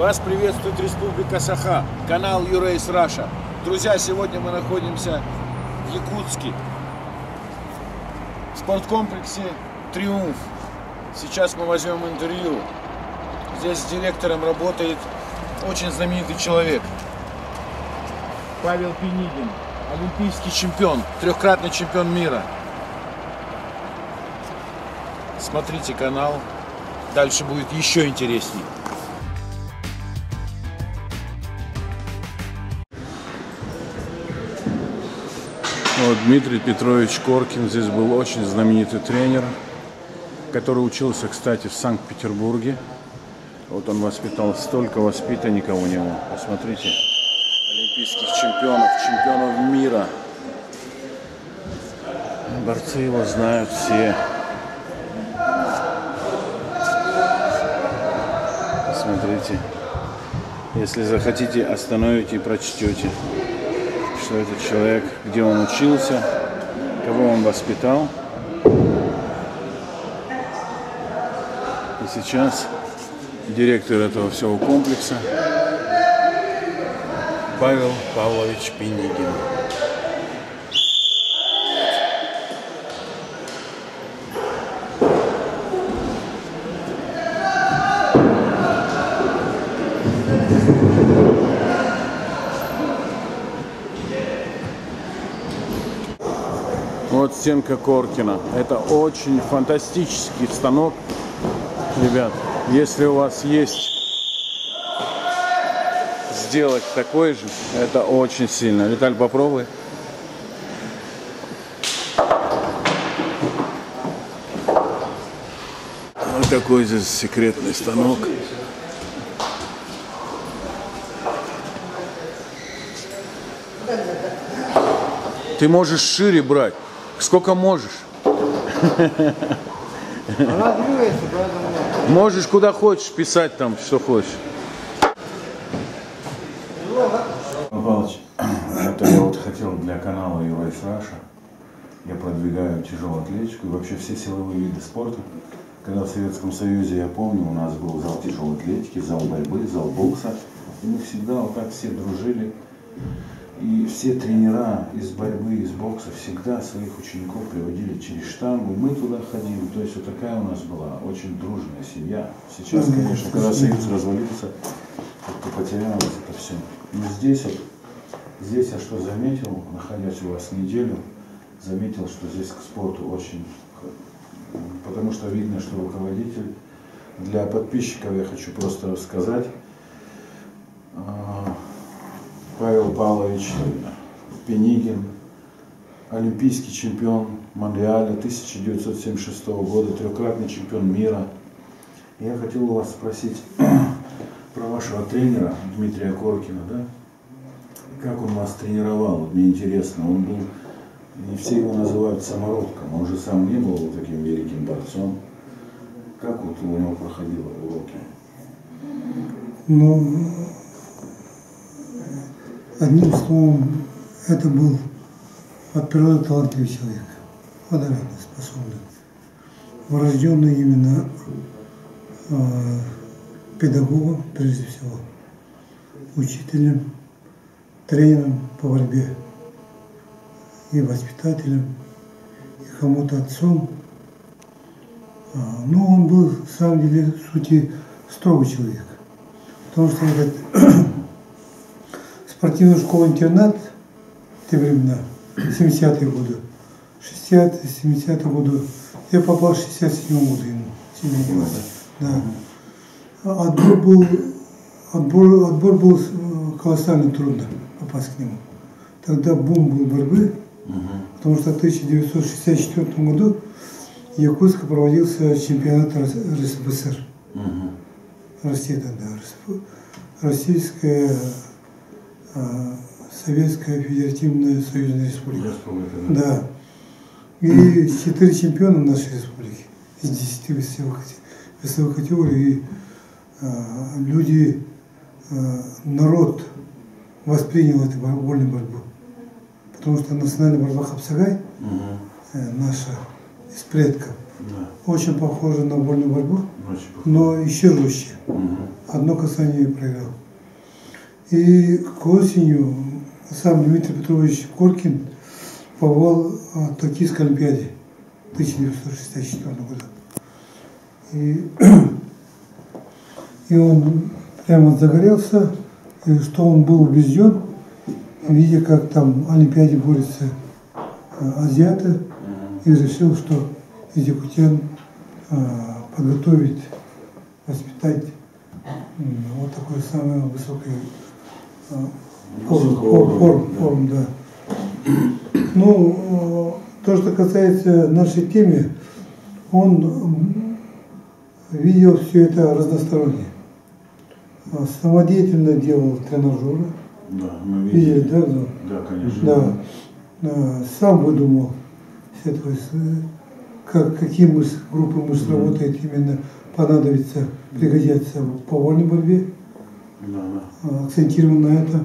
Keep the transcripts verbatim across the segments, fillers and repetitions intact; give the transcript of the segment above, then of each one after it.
Вас приветствует Республика Саха, канал YouRace Russia. Друзья, сегодня мы находимся в Якутске, в спорткомплексе «Триумф». Сейчас мы возьмем интервью. Здесь с директором работает очень знаменитый человек. Павел Пенигин, олимпийский чемпион, трехкратный чемпион мира. Смотрите канал, дальше будет еще интересней. Вот Дмитрий Петрович Коркин, здесь был очень знаменитый тренер, который учился, кстати, в Санкт-Петербурге. Вот он воспитал столько воспитанников у него. Посмотрите, олимпийских чемпионов, чемпионов мира. Борцы его знают все. Посмотрите, если захотите, остановите и прочтете, что этот человек, где он учился, кого он воспитал. И сейчас директор этого всего комплекса Павел Павлович Пенигин. Вот стенка Коркина. Это очень фантастический станок, ребят. Если у вас есть сделать такой же, это очень сильно. Виталь, попробуй. Вот такой здесь секретный станок. Ты можешь шире брать. Сколько можешь? Можешь куда хочешь писать там, что хочешь. Павлович, это я вот хотел для канала YouRace Russia. Я продвигаю тяжелую атлетику и вообще все силовые виды спорта. Когда в Советском Союзе, я помню, у нас был зал тяжелой атлетики, зал борьбы, зал бокса. И мы всегда вот так все дружили. И все тренера из борьбы, из бокса всегда своих учеников приводили через штангу. Мы туда ходили. То есть вот такая у нас была очень дружная семья. Сейчас, конечно, когда Союз развалился, как-то потерялось это все. Но здесь, вот, здесь я что заметил, находясь у вас неделю, заметил, что здесь к спорту очень... Потому что видно, что руководитель. Для подписчиков я хочу просто рассказать. Павел Павлович Пенигин, олимпийский чемпион Монреаля тысяча девятьсот семьдесят шестого года, трехкратный чемпион мира. Я хотел у вас спросить про вашего тренера Дмитрия Коркина, да? Как он вас тренировал? Мне интересно. Он был, не все его называют самородком, он же сам не был таким великим борцом. Как вот у него проходило уроки? Ну, одним словом, это был от природы талантливый человек, одаренный, способный, врожденный именно э, педагогом, прежде всего, учителем, тренером по борьбе и воспитателем, и кому-то отцом. А, но он был, в самом деле, в сути, строгий человек, потому что этот спортивную школу-интернат в те времена, семидесятые годы, шестидесятые, семидесятые годы, я попал в шестьдесят седьмом году ему, седьмом году, да. Отбор был, отбор, отбор был колоссально трудно попасть к нему. Тогда бум был борьбы, потому что в тысяча девятьсот шестьдесят четвёртом году в Якутске проводился чемпионат РСФСР. Россия тогда, Российская Советская Федеративная Союзная Республика. Да. И четыре чемпиона нашей республики из десяти весовых, весовых категорий. И а, люди, а, народ воспринял эту вольную борьбу. Потому что национальная борьба Хапсагай, угу. э, наша из предков. Да. Очень похоже на вольную борьбу, Очень похоже. но еще жестче. Угу. Одно касание я проиграл. И к осенью сам Дмитрий Петрович Коркин побывал в Токийской Олимпиаде тысяча девятьсот шестьдесят четвёртого года. И, и он прямо загорелся, и что он был убежден, видя, как там в Олимпиаде борются азиаты, и решил, что из якутян подготовить, воспитать вот такой самый высокий форум, форум, форум, форум, да. Ну, то, что касается нашей темы, он видел все это разносторонне. Самодеятельно делал тренажеры. Да, мы видели, видели. да, да? Да, конечно. Да. Сам выдумал, как, какие мышцы, группы мышц mm-hmm. работают, именно понадобится, пригодятся по вольной борьбе. Mm-hmm. Акцентирован на это.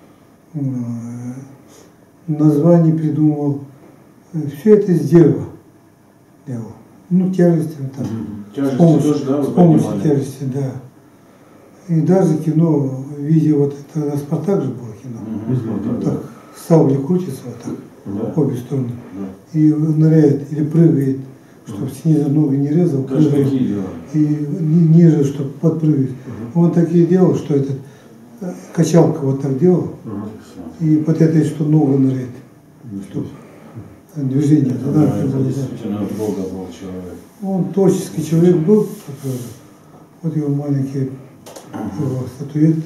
Название придумал. Все это из дерева делал. Ну, тяжести там. Mm-hmm. Тяжести с помощью, тоже, да, с помощью тяжести, да. И даже кино, видя вот это, Спартак же было кино. Mm-hmm. Так, сабля крутится вот так, да. В обе стороны. Да. И ныряет или прыгает, чтобы mm-hmm. снизу ноги не резал, прыгает. И ниже, чтобы подпрыгивать. Mm-hmm. Он такие делал, что этот качалка вот так делал. Mm-hmm. И под этой, что нога ныряет. Mm-hmm. Чтобы движение. Это, да, это да. Действительно от Бога был человек. Он творческий человек был. Вот его маленькие его статуэтки.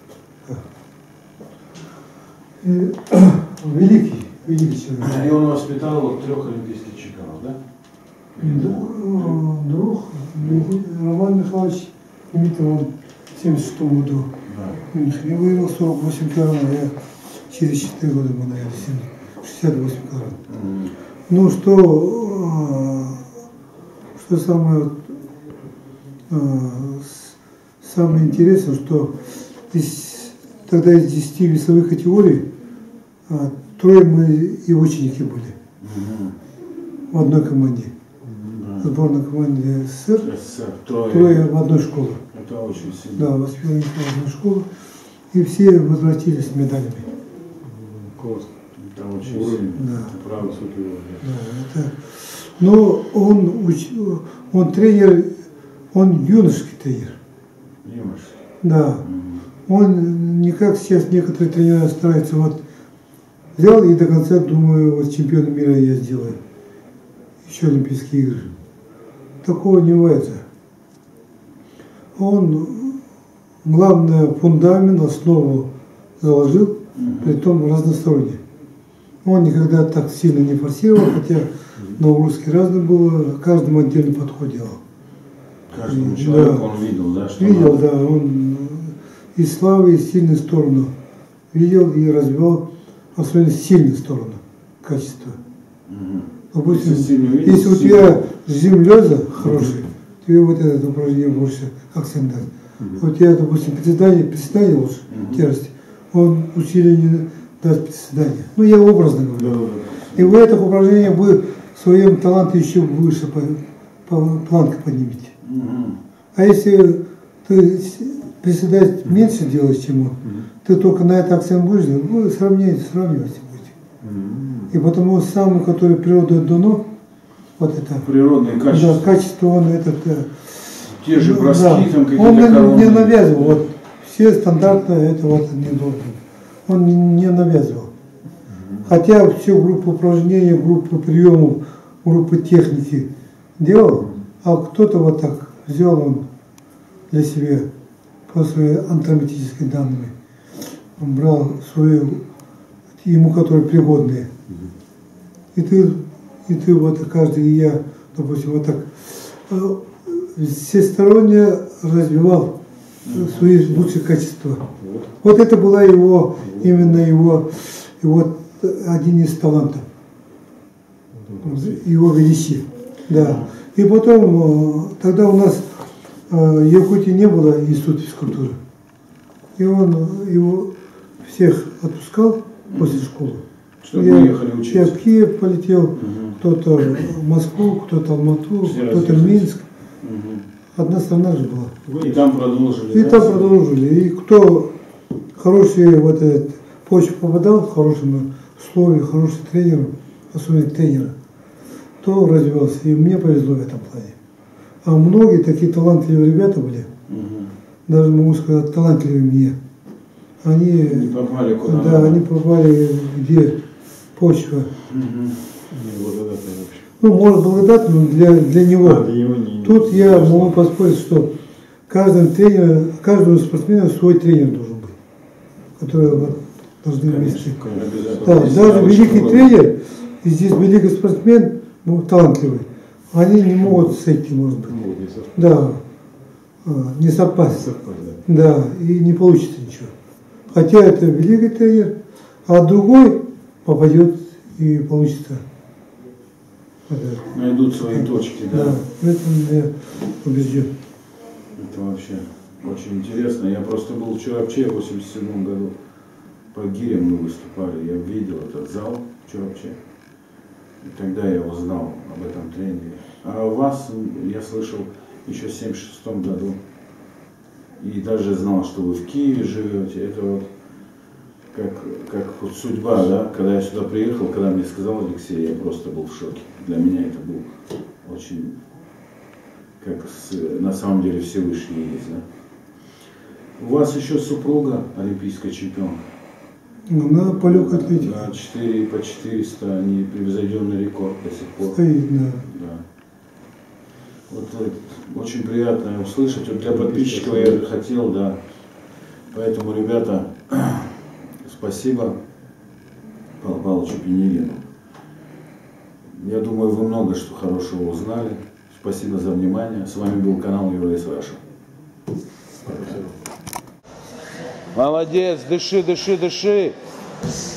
И, великий, великий человек. И он воспитал вот трех олимпийских чемпионов, да? Друг, друг Роман Михайлович Дмитрий, он в семьдесят шестом году да. Я выиграл сорок восемь килограмм, я через четыре года мы, наверное, шестьдесят восемь килограмм. Mm. Ну, что, что самое, самое интересное, что из, тогда из десяти весовых категорий трое мы и ученики были mm-hmm. в одной команде. Mm-hmm. Сборной команде СССР, СССР. Трое. трое в одной школе. Это очень сильно. Да, воспитанники в одной школе. И все возвратились с медалями. Классно. Это очень сильно. Да. Это правда высокий уровень. Да, это... Но он, уч... он тренер, он юношеский тренер. Юношеский. Да. Mm-hmm. Он не как сейчас некоторые тренеры стараются, вот взял и до конца думаю, вот чемпионом мира я сделаю. Еще Олимпийские игры. Такого не бывает. Он, главное, фундамент, основу заложил, mm-hmm. при том разносторонне. Он никогда так сильно не форсировал, хотя нагрузки разные было, каждому отдельный подход делал. Каждому человеку да. он видел, да? Что видел, надо. да. Он и слабую, и сильную сторону видел и развивал, особенно сильную сторону, качество. Угу. Допустим, если, видел, если у тебя жим леза хороший, тебе вот это упражнение больше акцент дать. Угу. У тебя, допустим, приседание, приседание лучше, угу. тяжести, он усилие не даст приседания. Ну, я образно говорю. Да, да, да. И в этих упражнениях вы в своем таланте еще выше по, по планку поднимете. Угу. А если ты приседать меньше делаешь, чем он, угу. ты только на это акцент будешь делать, вы сравнивать, сравнивать будете. Угу. И потому самый, который природа дано, вот это природные качества. Да, качество он этот. Те же броски да, там какие-то. Он не, не навязывал. Вот все стандартно это вот не должен. Он не навязывал. Угу. Хотя всю группу упражнений, группу приемов, группу техники делал, угу. а кто-то вот так взял он для себя по своей антропометрической данными. Он брал свои, ему которые пригодные. Угу. И ты, и ты вот каждый, и я, допустим, вот так всесторонне развивал свои лучшие качества. Вот. Вот это была его, именно его, его один из талантов, его величие. Да. И потом, тогда у нас в Якутии не было института физкультуры. И он его всех отпускал после школы. Чтобы я, мы ехали учиться. Я в Киев полетел, угу. Кто-то в Москву, кто-то в Алмату, кто-то в Минск. Угу. Одна страна же была. И там продолжили. И да? там продолжили. И кто хороший вот этот почву попадал, в хорошем условии, хороший тренер, особенно тренера, то развивался. И мне повезло в этом плане. А многие такие талантливые ребята были, угу. Даже могу сказать, талантливые мне. Они, не попали куда да, надо. Они попали, где почва. Угу. Ну, может, благодатно, но для, для него. А, для него не, Тут не я могу поспорить, что каждому тренеру, каждому спортсмену свой тренер должен быть, который вот, должны вместе. Да, даже великий много. Тренер, и здесь великий спортсмен, ну, талантливый, они не могут сойти, может быть. Могут не совпасть. Да, не совпасть. Да. Да, и не получится ничего. Хотя это великий тренер, а другой попадет и получится. Найдут свои точки, да? Да, в этом я убежден. Это вообще очень интересно. Я просто был в Чорапче в восемьдесят седьмом году. По гирям мы выступали. Я видел этот зал в Чорапче. И тогда я узнал об этом тренере. А у вас, я слышал, еще в семьдесят шестом году. И даже знал, что вы в Киеве живете. Это вот как, как вот судьба, да? Когда я сюда приехал, когда мне сказал Алексей, я просто был в шоке. Для меня это был очень, как с, на самом деле Всевышний есть, да? У вас еще супруга олимпийская чемпионка. Она по легкой атлетике. Да, четыре по четыреста, непревзойденный рекорд до сих пор. Стоит, да. Да. Вот очень приятно услышать. Вот для подписчиков я хотел, да. Поэтому, ребята, спасибо Павлу Павловичу Пенилину. Я думаю, вы много что хорошего узнали. Спасибо за внимание. С вами был канал Юрайс Раша. Молодец, дыши, дыши, дыши.